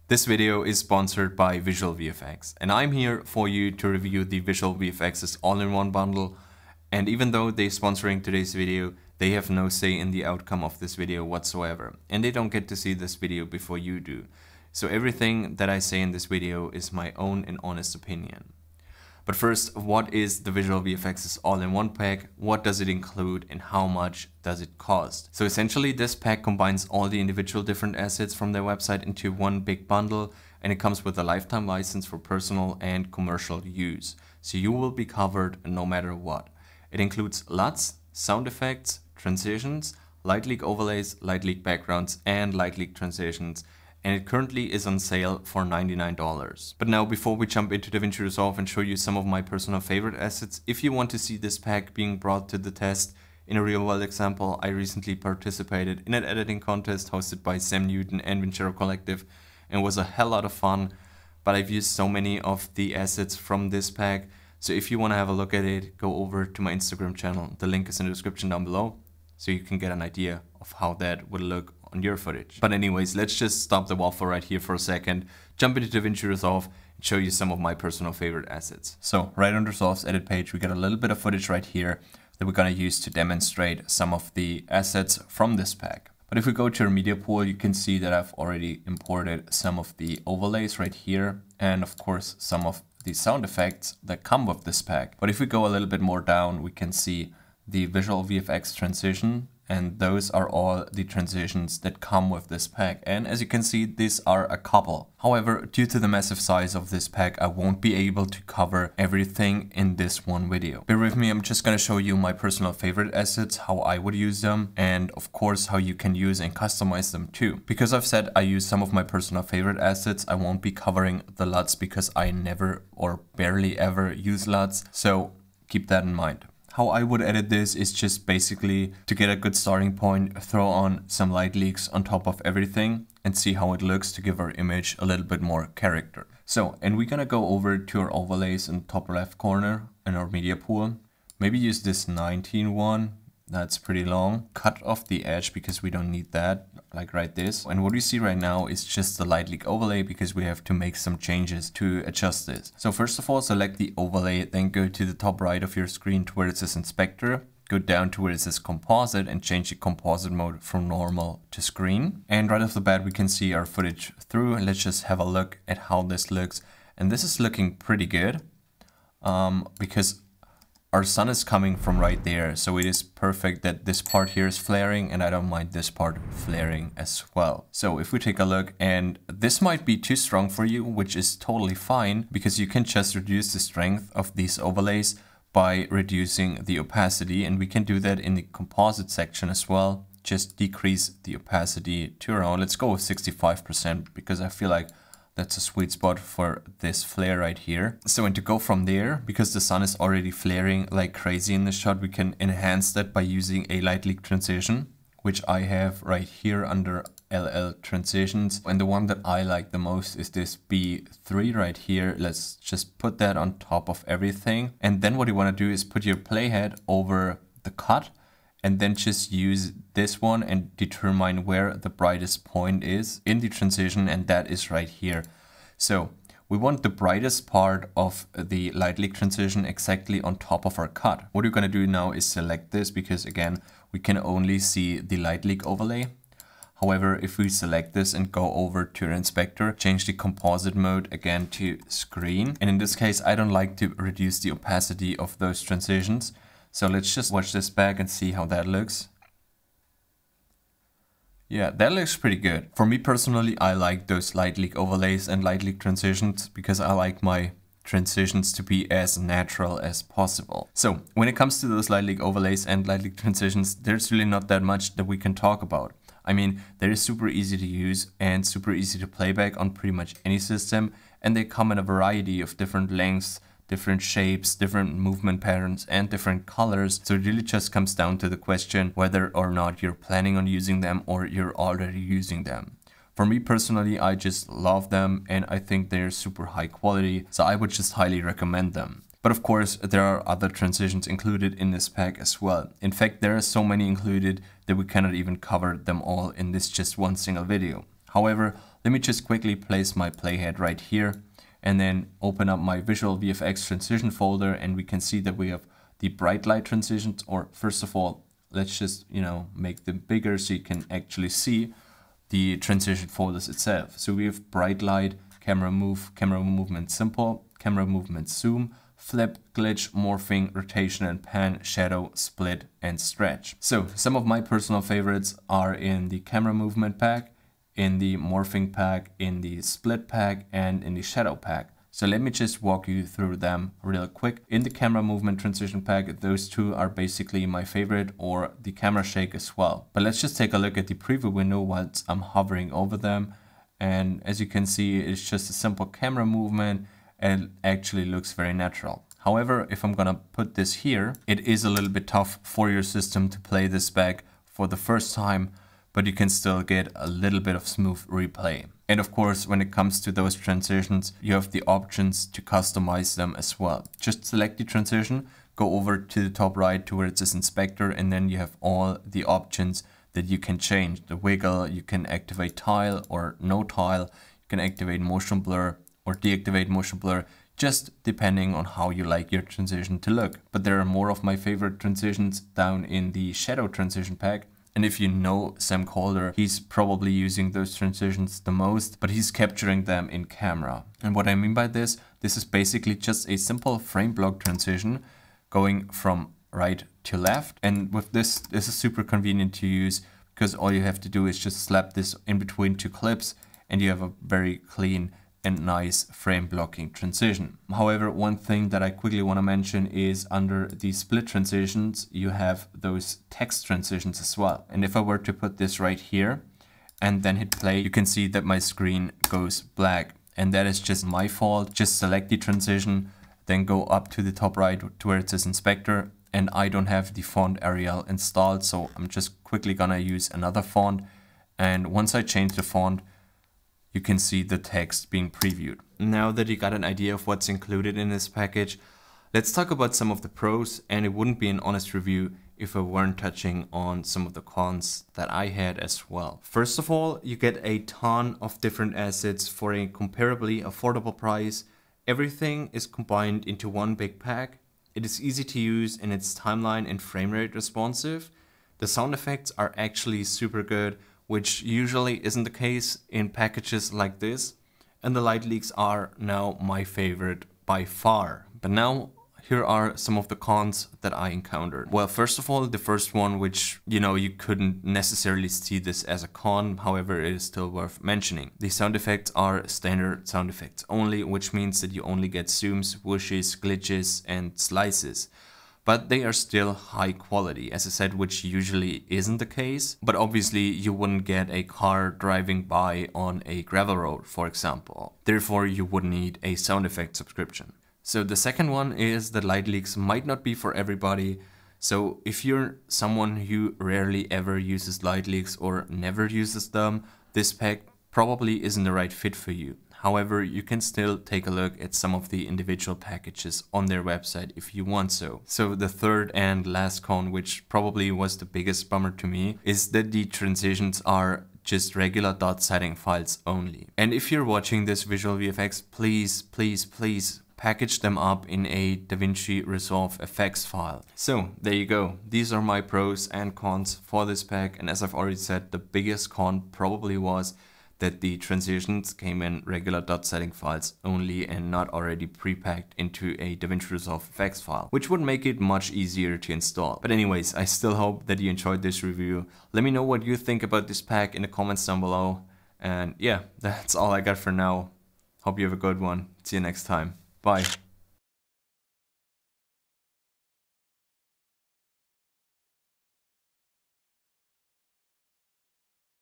This video is sponsored by VisualVFX, and I'm here for you to review the VisualVFX's all-in-one bundle. And even though they're sponsoring today's video, they have no say in the outcome of this video whatsoever, and they don't get to see this video before you do. So everything that I say in this video is my own and honest opinion. But first, what is the VisualVFX's all-in-one pack? What does it include and how much does it cost? So essentially this pack combines all the individual different assets from their website into one big bundle, and it comes with a lifetime license for personal and commercial use. So you will be covered no matter what. It includes LUTs, sound effects, transitions, light leak overlays, light leak backgrounds, and light leak transitions. And it currently is on sale for $99. But now, before we jump into Davinci Resolve and show you some of my personal favorite assets, if you want to see this pack being brought to the test in a real world example, I recently participated in an editing contest hosted by Sam Newton and Vincero Collective, and it was a hell lot of fun. But I've used so many of the assets from this pack, so if you want to have a look at it, go over to my Instagram channel. The link is in the description down below, so you can get an idea of how that would look on your footage. But anyways, let's just stop the waffle right here for a second, jump into Davinci Resolve, and show you some of my personal favorite assets. So right on Resolve's edit page, we got a little bit of footage right here that we're gonna use to demonstrate some of the assets from this pack. But if we go to our media pool, you can see that I've already imported some of the overlays right here, and of course some of the sound effects that come with this pack. But if we go a little bit more down, we can see the VisualVFX transition, and those are all the transitions that come with this pack. And as you can see, these are a couple. However, due to the massive size of this pack, I won't be able to cover everything in this one video. Bear with me, I'm just gonna show you my personal favorite assets, how I would use them, and of course how you can use and customize them too. Because I've said I use some of my personal favorite assets, I won't be covering the LUTs because I never or barely ever use LUTs, so keep that in mind. How I would edit this is just basically to get a good starting point, throw on some light leaks on top of everything and see how it looks to give our image a little bit more character. So, and we're gonna go over to our overlays in the top left corner in our media pool. Maybe use this 19 one. That's pretty long. Cut off the edge because we don't need that, like right this. And what we see right now is just the light leak overlay because we have to make some changes to adjust this. So first of all, select the overlay, then go to the top right of your screen to where it says inspector. Go down to where it says composite and change the composite mode from normal to screen. And right off the bat, we can see our footage through. And let's just have a look at how this looks. And this is looking pretty good because our sun is coming from right there, so it is perfect that this part here is flaring, and I don't mind this part flaring as well. So if we take a look, and this might be too strong for you, which is totally fine, because you can just reduce the strength of these overlays by reducing the opacity, and we can do that in the composite section as well. Just decrease the opacity to around, let's go with 65%, because I feel like that's a sweet spot for this flare right here. So, and to go from there, because the sun is already flaring like crazy in this shot, we can enhance that by using a light leak transition, which I have right here under LL transitions. And the one that I like the most is this B3 right here. Let's just put that on top of everything. And then what you want to do is put your playhead over the cut, and then just use this one and determine where the brightest point is in the transition, and that is right here. So we want the brightest part of the light leak transition exactly on top of our cut. What you're gonna do now is select this because again, we can only see the light leak overlay. However, if we select this and go over to our inspector, change the composite mode again to screen. And in this case, I don't like to reduce the opacity of those transitions. So let's just watch this back and see how that looks. Yeah, that looks pretty good. For me personally, I like those light leak overlays and light leak transitions because I like my transitions to be as natural as possible. So when it comes to those light leak overlays and light leak transitions, there's really not that much that we can talk about. I mean, they're super easy to use and super easy to play back on pretty much any system, and they come in a variety of different lengths, different shapes, different movement patterns, and different colors. So it really just comes down to the question whether or not you're planning on using them or you're already using them. For me personally, I just love them and I think they're super high quality, so I would just highly recommend them. But of course, there are other transitions included in this pack as well. In fact, there are so many included that we cannot even cover them all in this just one single video. However, Let me just quickly place my playhead right here and then open up my VisualVFX transition folder, and we can see that we have the bright light transitions. Or first of all, let's just, make them bigger so you can actually see the transition folders itself. So we have bright light, camera move, camera movement simple, camera movement zoom, flip, glitch, morphing, rotation and pan, shadow, split and stretch. So some of my personal favorites are in the camera movement pack, in the morphing pack, in the split pack and in the shadow pack. So let me just walk you through them real quick. In the camera movement transition pack, those two are basically my favorite, or the camera shake as well. But let's just take a look at the preview window whilst I'm hovering over them. And as you can see, it's just a simple camera movement and actually looks very natural. However, if I'm gonna put this here, it is a little bit tough for your system to play this back for the first time, but you can still get a little bit of smooth replay. And of course, when it comes to those transitions, you have the options to customize them as well. Just select the transition, go over to the top right to where it says inspector, and then you have all the options that you can change. The wiggle, you can activate tile or no tile, you can activate motion blur or deactivate motion blur, just depending on how you like your transition to look. But there are more of my favorite transitions down in the shadow transition pack. And if you know Sam Calder, he's probably using those transitions the most, but he's capturing them in camera. And what I mean by this is basically just a simple frame block transition going from right to left. And with this is super convenient to use because all you have to do is just slap this in between two clips and you have a very clean and nice frame blocking transition. However, one thing that I quickly want to mention is under the split transitions, you have those text transitions as well. And if I were to put this right here and then hit play, you can see that my screen goes black. And that is just my fault. Just select the transition, then go up to the top right to where it says inspector. And I don't have the font Arial installed, so I'm just quickly gonna use another font. And once I change the font, you can see the text being previewed. Now that you got an idea of what's included in this package, let's talk about some of the pros, and it wouldn't be an honest review if I weren't touching on some of the cons that I had as well. First of all, you get a ton of different assets for a comparably affordable price. Everything is combined into one big pack. It is easy to use and it's timeline and frame rate responsive. The sound effects are actually super good, which usually isn't the case in packages like this. And the light leaks are now my favorite by far. But now here are some of the cons that I encountered. Well, first of all, the first one, which you couldn't necessarily see this as a con, however, it is still worth mentioning. The sound effects are standard sound effects only, which means that you only get zooms, whooshes, glitches, and slices. But they are still high quality, as I said, which usually isn't the case. But obviously you wouldn't get a car driving by on a gravel road, for example. Therefore, you would need a sound effect subscription. So the second one is that light leaks might not be for everybody. So if you're someone who rarely ever uses light leaks or never uses them, this pack probably isn't the right fit for you. However, you can still take a look at some of the individual packages on their website if you want so. So the third and last con, which probably was the biggest bummer to me, is that the transitions are just regular dot setting files only. And if you're watching this VisualVFX, please, please, please package them up in a Davinci ResolveFX file. So there you go. These are my pros and cons for this pack. And as I've already said, the biggest con probably was that the transitions came in regular dot setting files only and not already pre-packed into a Davinci ResolveFX file, which would make it much easier to install. But anyways, I still hope that you enjoyed this review. Let me know what you think about this pack in the comments down below. And yeah, that's all I got for now. Hope you have a good one. See you next time. Bye.